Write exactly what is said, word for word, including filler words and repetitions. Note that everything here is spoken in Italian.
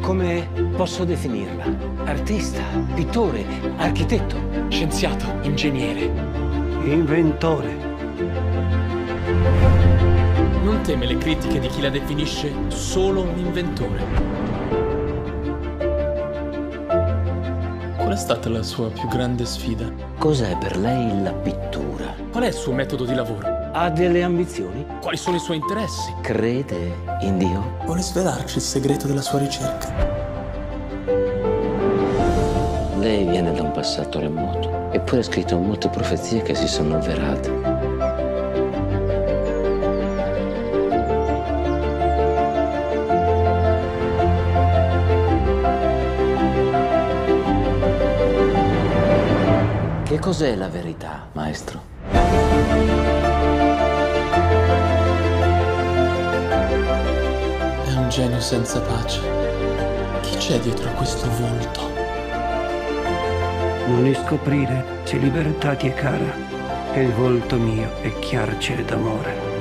Come posso definirla? Artista, pittore, architetto, scienziato, ingegnere, inventore. Non teme le critiche di chi la definisce solo un inventore. Qual è stata la sua più grande sfida? Cos'è per lei la pittura? Qual è il suo metodo di lavoro? Ha delle ambizioni? Quali sono i suoi interessi? Crede in Dio? Vuole svelarci il segreto della sua ricerca? Lei viene da un passato remoto, eppure ha scritto molte profezie che si sono avverate. Che cos'è la verità, maestro? È un genio senza pace. Chi c'è dietro a questo volto? Non riscoprire se libertà ti è cara, e il volto mio è chiarcere d'amore.